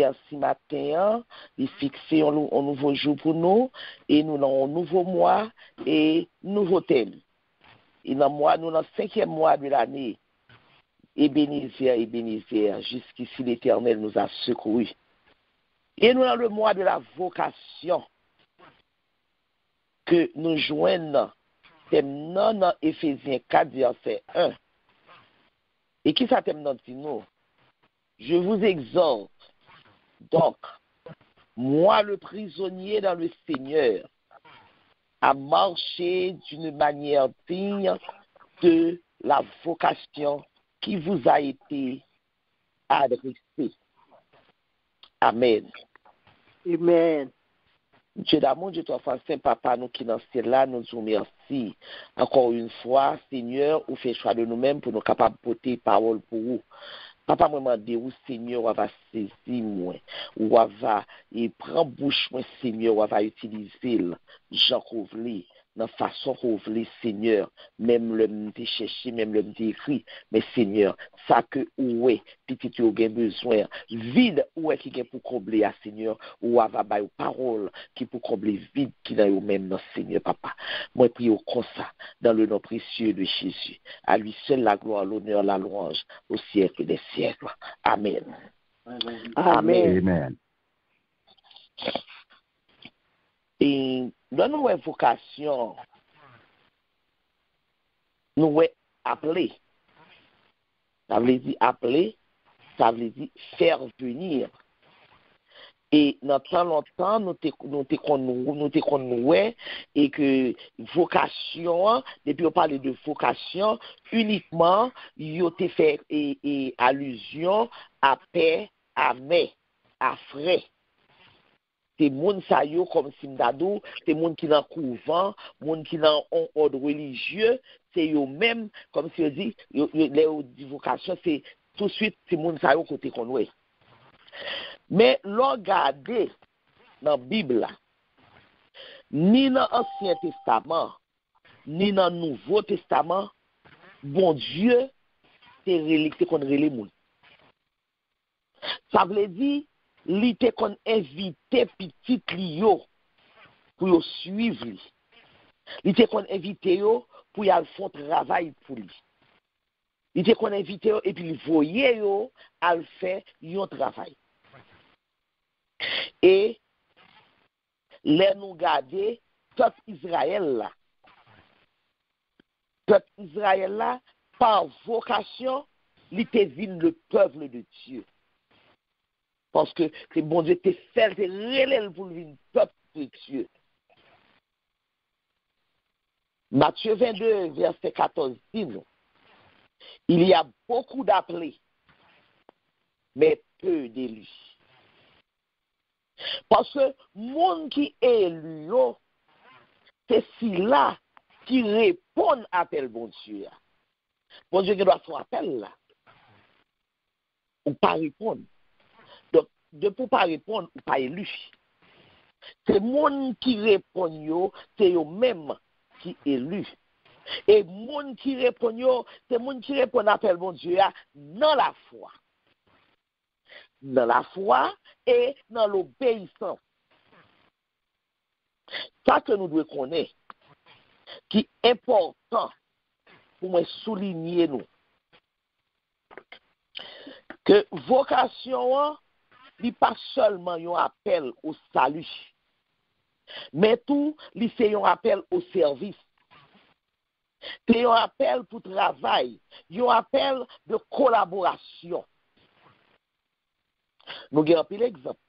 merci matin, il fixé un nouveau jour pour nous, et nous avons un nouveau mois et nouveau thème. Et dans nous dans le 5e mois de l'année, Ebenezer, jusqu'ici l'Éternel nous a secourus. Et nous dans le mois de la vocation, que nous joignons thème dans Éphésiens 4, verset 1. Et qui ça thème dit nous? Je vous exhorte, donc, moi le prisonnier dans le Seigneur, à marcher d'une manière digne de la vocation qui vous a été adressée. Amen. Amen. Dieu d'amour, Dieu toi, Saint Papa, nous qui dans ce là, nous vous remercions. Encore une fois, Seigneur, vous faites choix de nous-mêmes pour nous capables de porter parole pour vous. Papa, moi, demande où Seigneur, on va saisir moi, ou va et prend bouche moi, Seigneur, on va utiliser Jean Rouvelé, dans façon Rouvelé, Seigneur, même le m'te chercher, même le m'te écrit, mais Seigneur, ça que où est, petit tu as besoin, vide où est qui est pour combler à Seigneur, ou va ba une parole qui pour combler vide qui dans eux même dans Seigneur, Papa. Moi, prie au comme ça, dans le nom précieux de Jésus. À lui seul la gloire, l'honneur, la louange, au siècle des siècles. Amen. Amen. Amen. Et dans nos vocations, nous appeler. Ça veut dire appeler, ça veut dire faire venir. Et dans tant longtemps, nous te et que vocation, depuis on parle de vocation, uniquement, il te fait et allusion à paix, à mai, à frais. C'est moun sa yo comme Simdadou, c'est moun qui dans couvent, moun qui dans ordre religieux, c'est yo même comme si on dit les vocations c'est tout de suite c'est moun sa yo côté qu'on ouais. Mais regardez dans la Bible, ni dans l'Ancien Testament, ni dans le Nouveau Testament, bon Dieu, c'est relicté qu'on relève moun. Ça veut dire, il était qu'on invite petit lio pour yo suivre lui. Il était qu'on invite yo pour y aller faire travail pour lui. Il était qu'on invite yo et puis il voyait yo à faire yon travail. Et les nous garder peuple Israël là, par vocation, il était le peuple de Dieu. Parce que c'est bon Dieu te fait relève pour le peuple de Dieu. Matthieu 22, verset 14 dit nous, il y a beaucoup d'appelés, mais peu d'élus. Parce que monde qui est élu, c'est celui-là qui répond à appel bon Dieu. Bon Dieu qui doit son appel là. Ou pas répondre. Donc, de pour pas répondre, ou pas élu. C'est monde qui répond, c'est eux même qui élu. Et monde qui répond, c'est monde qui répond à appel bon Dieu dans la foi. Dans la foi et dans l'obéissance. Ça que nous devons connaître, qui est important pour me souligner nous, que vocation n'est pas seulement un appel au salut, mais tout, c'est un appel au service. C'est un appel pour travail, un appel de collaboration. Nous avons un exemple.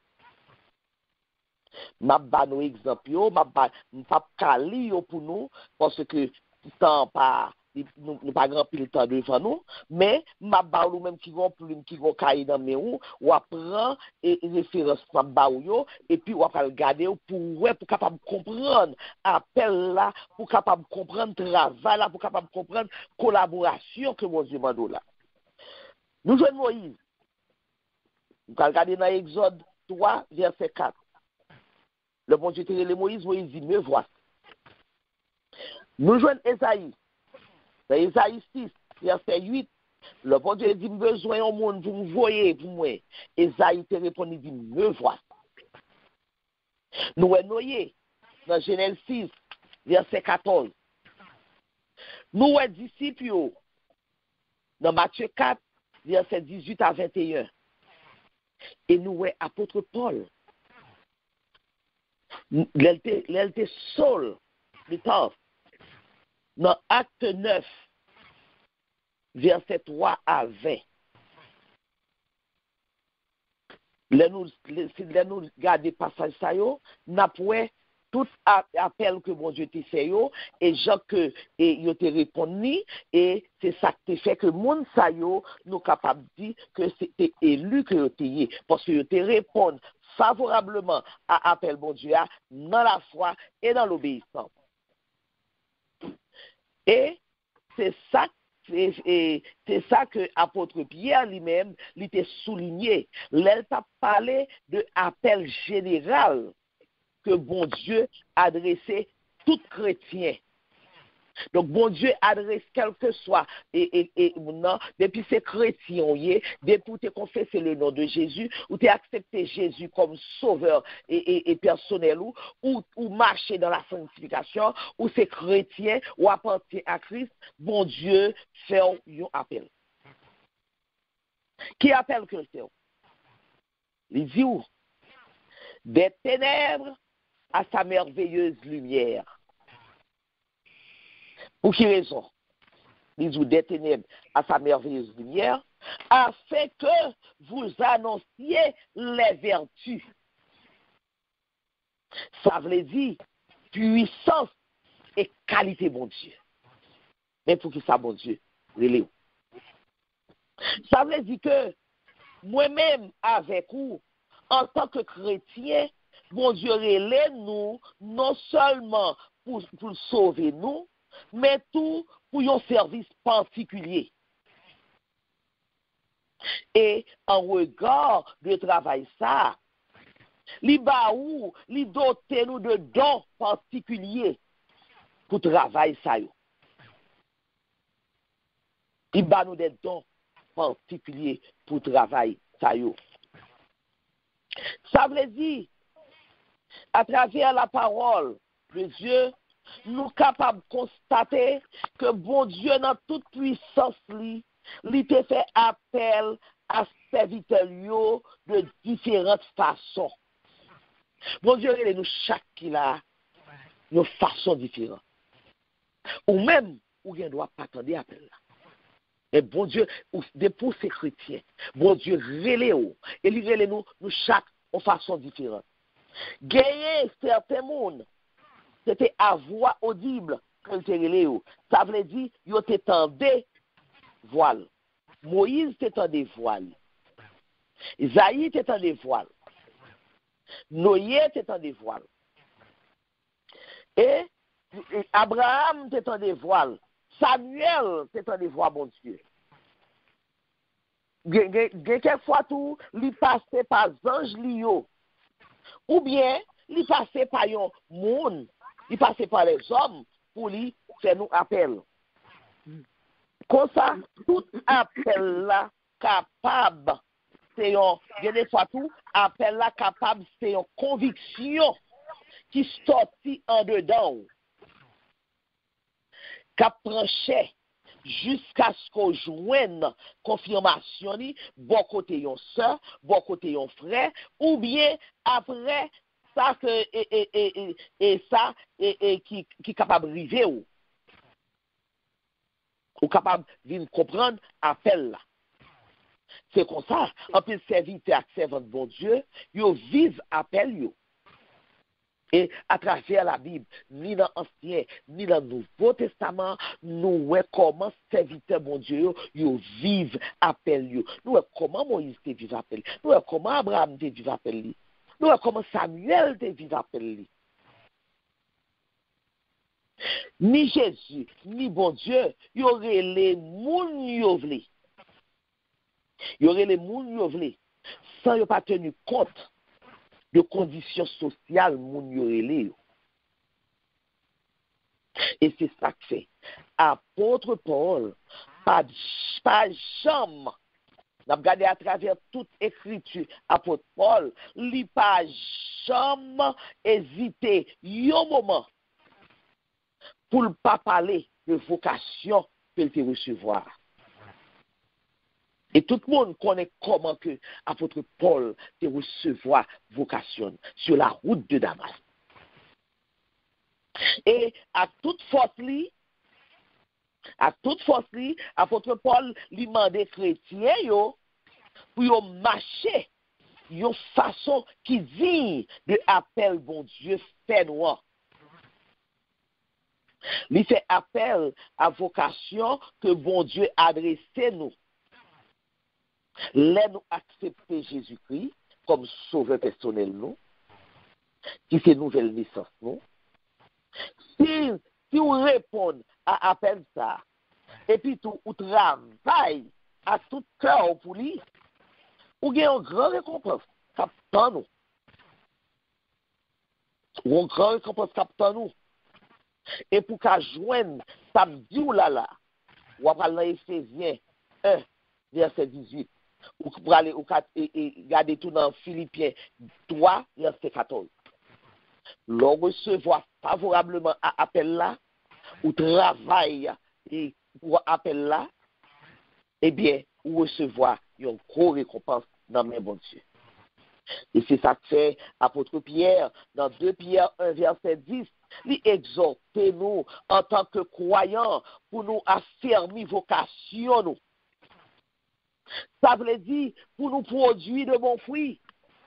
Je vais nous exemple, je ne vais pas caler pour nous, parce que temps pas nous pas grand pile temps devant nous, mais m'a ba ou même qui vont plume qui vont cailler dans mes ou apprend et référence m'a ba yo et puis on va regarder pour capable comprendre appel là, pour capable comprendre travail là, pour capable comprendre collaboration que mon Dieu m'a donné là. Nous jouons Moïse. Nous allons regarder dans Exode 3 verset 4. Le bon Dieu t'a Moïse dit me voici. Nous jouons Esaïe. Dans Esaïe 6, verset 8, Le bon Dieu dit, besoin au monde, vous me voyez, vous moi. Esaïe te répond, il dit, me vois. Nous noyés dans Genèse 6, verset 14. Nous disciples dans Matthieu 4, verset 18 à 21. Et nous apôtre Paul. L'était seul, le temps. Dans Acte 9, verset 3 à 20. Si nous regardons passage ça yo, n'a point tout appel que bon Dieu te fait yo et gens que yo te répondu et c'est ça qui fait que monde ça yo nous capable dire que c'était élu que yo te parce que yo te répondre favorablement à appel bon Dieu dans la foi et dans l'obéissance. Et c'est ça que l'apôtre Pierre lui-même l'était souligné. Il t'a parlé de appel général que bon Dieu adressait tout chrétien. Donc, bon Dieu adresse quel que soit, et maintenant, depuis ces chrétiens, depuis que tu as confessé le nom de Jésus, ou tu as accepté Jésus comme sauveur et personnel, ou marcher dans la sanctification, ou c'est chrétien, ou appartient à Christ, bon Dieu fait un appel. Qui appelle chrétien? Il dit où? Des ténèbres à sa merveilleuse lumière. Pour quelle raison? Il dit des ténèbres à sa merveilleuse lumière, afin que vous annonciez les vertus. Ça veut dire puissance et qualité, bon Dieu. Mais pour qui ça, bon Dieu? Relève. Ça veut dire que moi-même, avec vous, en tant que chrétien, bon Dieu relève nous, non seulement pour sauver nous, mais tout pour un service particulier. Et en regard de travail ça, li dote nous de dons particuliers pour travail ça yo. Li ba nous des dons particuliers pour travail ça yo. Ça veut dire à travers la parole de Dieu, nous sommes capables de constater que bon Dieu, dans toute puissance, il te fait appel à serviteurs de différentes façons. Bon Dieu, il nous chaque qui a une façon différente. Ou même, ou bien doit pas attendre appel là. Et bon Dieu, pour ces chrétiens, bon Dieu, relève et il relève nous chaque en façon différente. Gagner certains mondes. C'était à voix audible que te relève. Ça veut dire, yo t'étendait voile. Moïse t'étendait voile. Isaïe t'étendait voile. Noé t'étendait voile. Et Abraham t'étendait voile. Samuel t'étendait voile, bon Dieu. Quelquefois tout, li passait par ange lio. Ou bien, li passait par yon monde. Il passe par les hommes pour lui faire nous appel. Comme ça, tout appel là capable, c'est des fois tout appel là capable, c'est une conviction qui sortit en dedans, qui prêchait jusqu'à ce qu'on joigne confirmation ni bon côté yon sœur, bon côté yon frère, ou bien après ça que ça qui capable river ou capable de comprendre appel là. C'est comme ça, en plus serviteur et servant de bon Dieu, yo vivent appel yo. Et à travers la Bible, ni dans l'Ancien, ni dans le Nouveau Testament, nous voyons comment serviteur bon Dieu yo vivent appel yo. Nous voyons comment Moïse te vive appel. Nous voyons comment Abraham te vive appel li. Nous voyons comment Samuel te vive appel li. Ni Jésus, ni bon Dieu, y aurait les moun yo vle. Y aurait les moun yo vle. Sans y pas tenu compte de conditions sociales moun yo relé. Et c'est ça que fait apôtre Paul pas jamais. N'a regardé à travers toute écriture apôtre Paul, li pas jamais hésité un moment pour ne pas parler de vocation qu'il te recevoir. Et tout le monde connaît comment que apôtre Paul te recevoir vocation sur la route de Damas. Et à toute force apôtre Paul lui demandait chrétien yo pour marcher une façon qui digne de appel bon Dieu fait nous. Il fait appel à vocation que bon Dieu adressé nous. Là nous accepter Jésus-Christ comme sauveur personnel nous, qui fait nouvelle naissance nous. Si on répond à appel ça, et puis tout on travaille à tout cœur pour lui, ou gagne une grande récompense captant nous. Ou une grande récompense captant nous. Et pour qu'à joindre samedi ou là, ou après dans Éphésiens 1, verset 18, ou pour aller au garder tout dans Philippiens 3, verset 14. L'on recevoir favorablement à appel là, ou travail et pour appel là, eh bien, ou recevoir une grosse récompense dans mes bon Dieu. Et c'est ça que fait apôtre Pierre dans 2 Pierre 1, verset 10. Il exhorte nous en tant que croyants pour nous affermir vocation nous. Ça veut dire pour nous produire de bons fruits.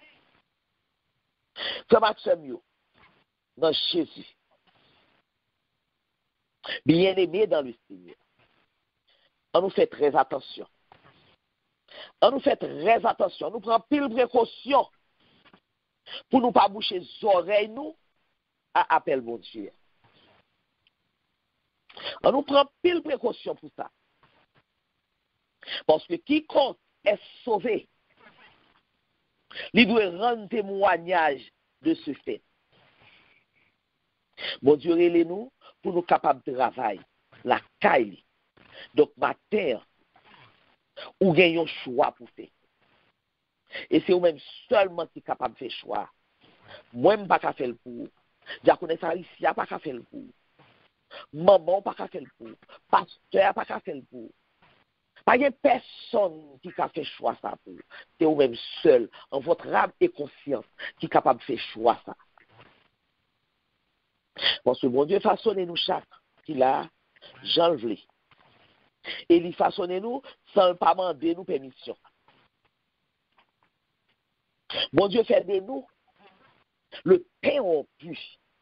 Frère Maxime, dans Jésus, bien aimé dans le Seigneur, on nous fait très attention. On nous fait très attention. On nous prend pile précaution pour ne pas boucher les oreilles nous à appel mon Dieu. On nous prend pile précaution pour ça. Parce que quiconque est sauvé, il doit rendre témoignage de ce fait. Mon Dieu, relève-nous pour nous capables de travailler la caille. Donc, matin, ou gagnons choix pour faire. Et c'est vous-même seulement qui est capable de faire choix. Moi, je ne peux pas faire le pour. Diaconesse Alicia pas faire le pour. Maman pas faire le pour. Pasteur pas faire le pour. Pas de personne qui a fait choix ça pour. C'est vous-même seul, en votre âme et conscience, qui est capable de faire choix ça. Parce que bon Dieu façonne nous chaque qu'il a, j'en veux. Et il façonne nous sans pas demander nous permission. Bon Dieu fait de nous le pain rompu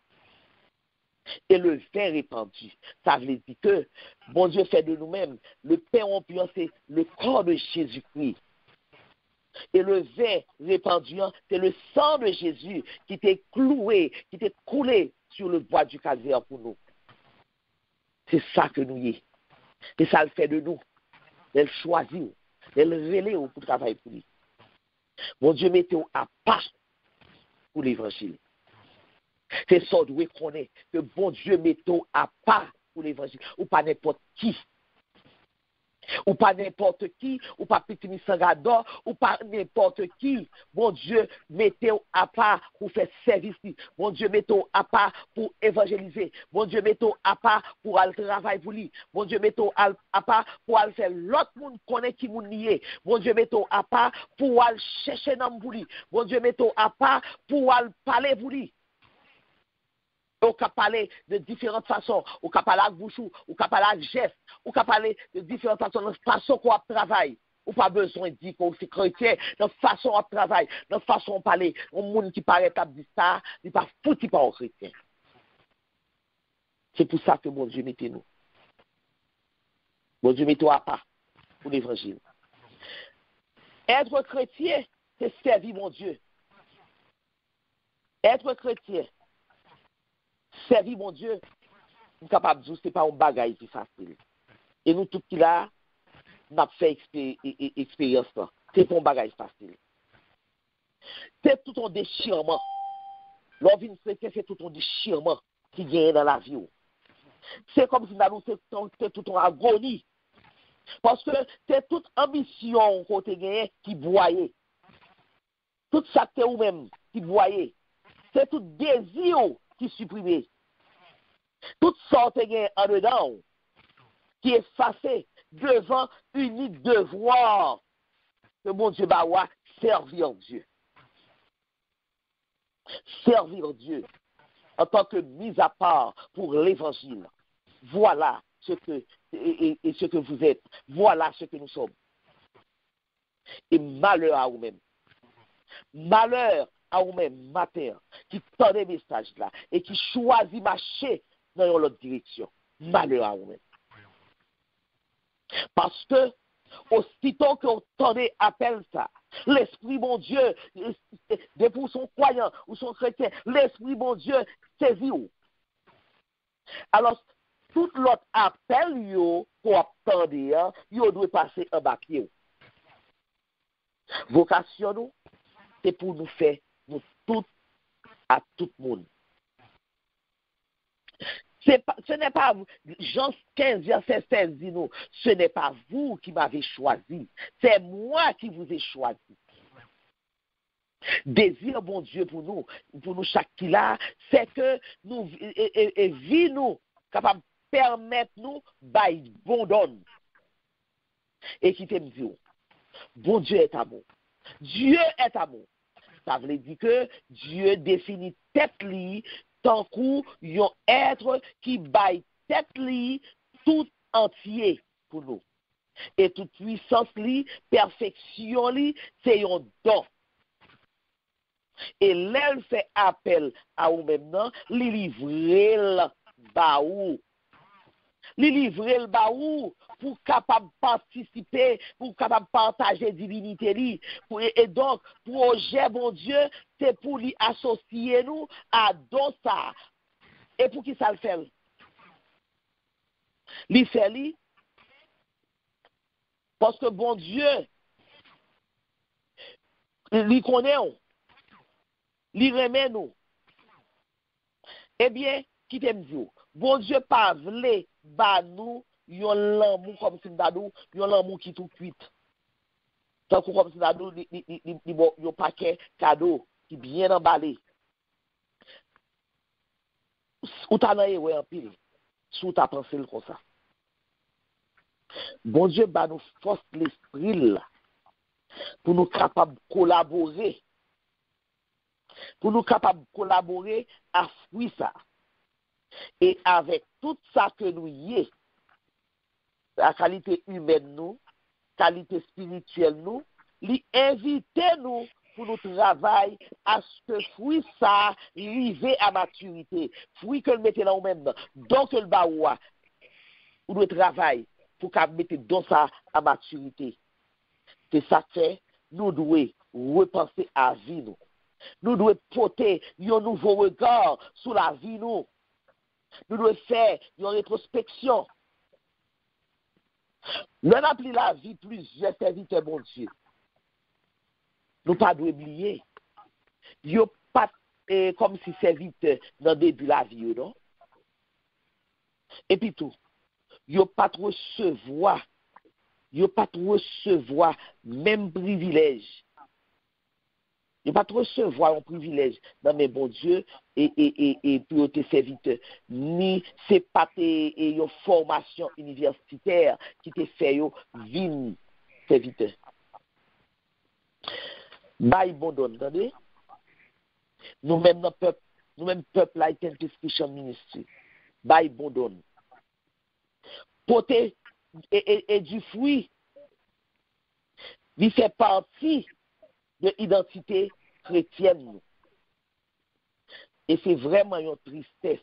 et le vin répandu. Ça veut dire que bon Dieu fait de nous-mêmes le pain rompu, c'est le corps de Jésus-Christ. Et le vin répandu, c'est le sang de Jésus qui était cloué, qui était coulé sur le bois du calvaire pour nous. C'est ça que nous y est. Et ça le fait de nous. Elle choisit, elle relève pour travailler pour lui. Mon Dieu, mettez-vous à part pour l'évangile. C'est ça que vous connaissez, que bon Dieu mettez-vous à part pour l'évangile. Ou pas n'importe qui. Ou pas n'importe qui, ou pas petit Sangador, ou pas n'importe qui. Bon Dieu, mettez-vous à part pour faire service. Bon Dieu, mettez-vous à part pour évangéliser. Bon Dieu, mettez-vous à part pour aller travailler pour lui. Bon Dieu, mettez-vous à part pour aller faire l'autre monde connaît qui vous nier. Bon Dieu, mettez-vous à part pour aller chercher un homme pour lui. Bon Dieu, mettez-vous à part pour aller parler pour lui. On peut parler de différentes façons. On peut parler avec bouche, on peut parler avec geste, on peut parler de différentes façons, de façon qu'on travaille. On n'a pas besoin de dire qu'on est chrétien, de façon qu'on travaille, de façon qu'on parle. Un monde qui paraît à dire ça, il n'est pas foutu par un chrétien. C'est pour ça que mon Dieu mettez nous. Mon Dieu mettez-nous à part pour l'évangile. Être chrétien, c'est servir mon Dieu. Être chrétien, servir mon Dieu, nous sommes capables de dire que ce n'est pas un bagage qui est facile. Et nous, tout qui là, nous avons fait expérience. Ce n'est pas un bagage facile. C'est tout un déchirement. L'envie c'est tout un déchirement qui vient dans la vie. C'est comme si nous c'est tout une agonie. Parce que c'est toute ambition côté gagné qui voyait. Tout ça que ou même qui voyait. C'est tout désir qui supprimé. Toute sorte gagné en dedans qui est effacé devant unique devoir que mon Dieu va servir Dieu. Servir Dieu en tant que mise à part pour l'évangile. Voilà ce que et ce que vous êtes. Voilà ce que nous sommes. Et malheur à vous-même. Malheur à vous-même, matin, qui tend des messages là et qui choisit marcher dans l'autre direction. Malheur à vous-même. Parce que, aussitôt qu'on tendait appel ça, l'Esprit mon Dieu, pour son croyant ou son chrétien, l'Esprit mon Dieu saisit où. Alors, tout l'autre appel, pour attendre, yo doit passer en bas pied. Vocation, nous, c'est pour nous faire, nous tout, à tout le monde. Ce n'est pas vous. Jean 15, verset 16 dit nous, ce n'est pas vous qui m'avez choisi, c'est moi qui vous ai choisi. Désir, bon Dieu, pour nous chaque qui là, c'est que nous, et vie nous, capable de permettre nous, by bon donne. Et qui t'aime Dieu. Bon Dieu est amour. Dieu est amour. Ça veut dire que Dieu définit tête li, tant qu'on yon être qui baille tête li tout entier pour nous. Et toute puissance li, perfection li, c'est un don. Et l'elle fait appel à ou maintenant, li livrer le baou. Li livrer le baou pour capable participer, pour capable partager divinité li. Et donc, projet bon Dieu, c'est pour lui associer nous à don ça. Et pour qui ça le fait? Li fait li parce que bon Dieu, li connaît nous, li remet nous. Eh bien, qui t'aime Dieu? Bon Dieu pas vle ba nous yon l'amour comme si nous yon l'amour qui tout cuite. Tant que comme si nous bon yon paquet cadeau qui bien emballé. Ou t'as nan ouais en pile. Sous ta pensée comme ça. Bon Dieu ba nous force l'esprit là pour nous capables de collaborer. Pour nous capables de collaborer à fruit ça. Et avec tout ça que nous y est, la qualité humaine nous, qualité spirituelle nous, lui inviter nous pour nous travailler à ce que fruit ça arrive à maturité. Fruit que le mettez là ou même, donc le baoua, ou le travail pour qu'on mette dans ça à maturité. C'est ça que nous devons repenser à la vie nous. Nous devons porter un nouveau regard sur la vie nous. Nous devons faire une rétrospection. Nous avons appelé la vie plusieurs serviteurs, bon Dieu. Nous ne devons pas oublier. Nous pas comme si serviteurs dans le début de la vie, non? Et puis tout, nous pas recevoir même privilège. Nous pas recevoir un privilège dans mes bons Dieu et pour tes serviteurs. Ni c'est pas une formation universitaire qui te fait vivre serviteur. Bail bon don, attendez? Nous-mêmes peuple là Christian Ministry. Bail bon don. Porter et du fruit. Il fait partie de l'identité chrétienne. Et c'est vraiment une tristesse.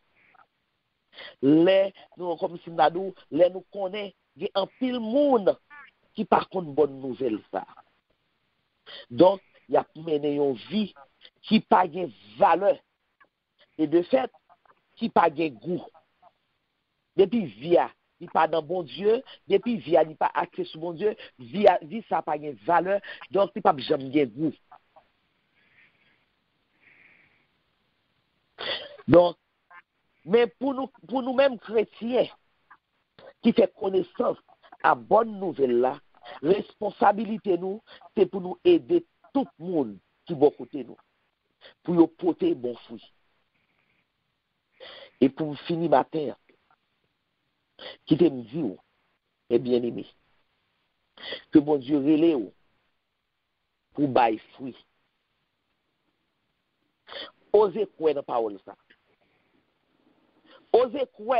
Nous, comme si nous connaissons, il y a un pile monde qui par contre bonne nouvelle ça. Donc, il y a mené une vie qui n'a pas de valeur. Et de fait, qui n'a pas de goût. Depuis via, il pas dans bon Dieu, depuis via, il pas accès sur bon Dieu, via, vie ça n'a pas de valeur, donc il pas jamais de goût. Donc, mais pour nous-mêmes chrétiens, qui fait connaissance à bonne nouvelle là, responsabilité nous, c'est pour nous aider tout le monde qui va côté nous, pour nous porter bon fruit. Et pour finir matin, qui t'aime dire, et bien aimé, que bon Dieu relève pour bailler fruit. Osez quoi dans la parole ça. Osez quoi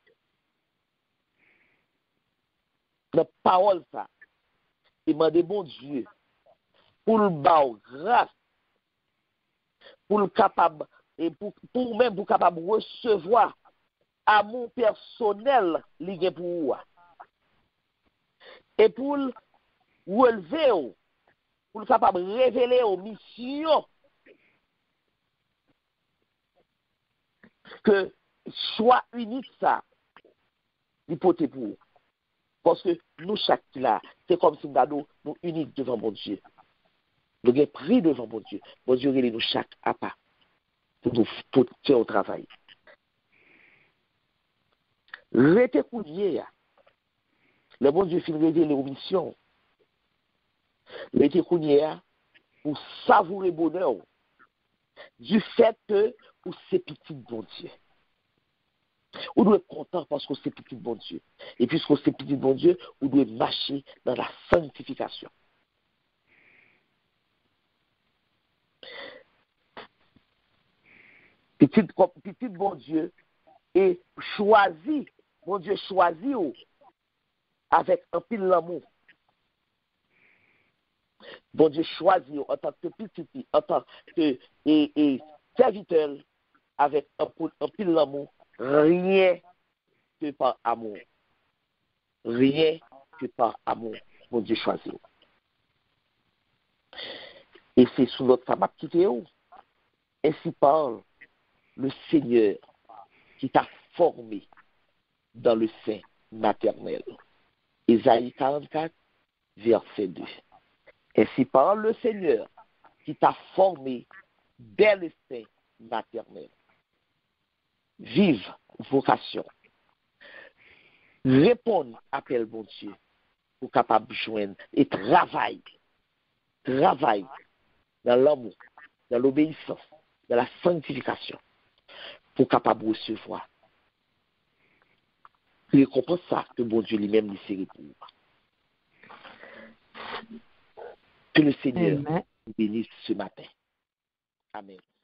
dans la parole ça. Et demandez bon Dieu pour le bas grâce, pour le capable et pour même pour capable recevoir amour personnel lié pour vous. Et pour le relever, pour le capable révéler aux missions que choix unique ça, l'hypothèse pour vous. Parce que nous, chaque là, c'est comme si nous nous uniques devant mon Dieu. Nous avons pris devant mon Dieu. Mon Dieu, il nous chaque à pas pour nous faire au travail. Restez couillé. Le bon Dieu finit révéler aux missions. Restez couillé pour savourer le bonheur du fait que vous c'est petit bon Dieu. Vous devez être content parce que c'est petit bon Dieu. Et puisque c'est petit bon Dieu, vous devez marcher dans la sanctification. Petit bon Dieu est choisi, bon Dieu choisit avec un pile l'amour. Bon Dieu choisit en tant que petit, en tant que serviteur avec un pile l'amour, rien que par amour. Rien que par amour, mon Dieu choisit. Et c'est sous notre sabbat qui t'est où. Ainsi parle le Seigneur qui t'a formé dans le sein maternel. Ésaïe 44, verset 2. Ainsi parle le Seigneur qui t'a formé dès le sein maternel. Vive vocation. Répondre appel mon Dieu pour capable de joindre et travaille dans l'amour, dans l'obéissance, dans la sanctification pour capable de recevoir. Il comprend ça que bon Dieu lui-même lui série pour vous. Que le Seigneur vous bénisse ce matin. Amen.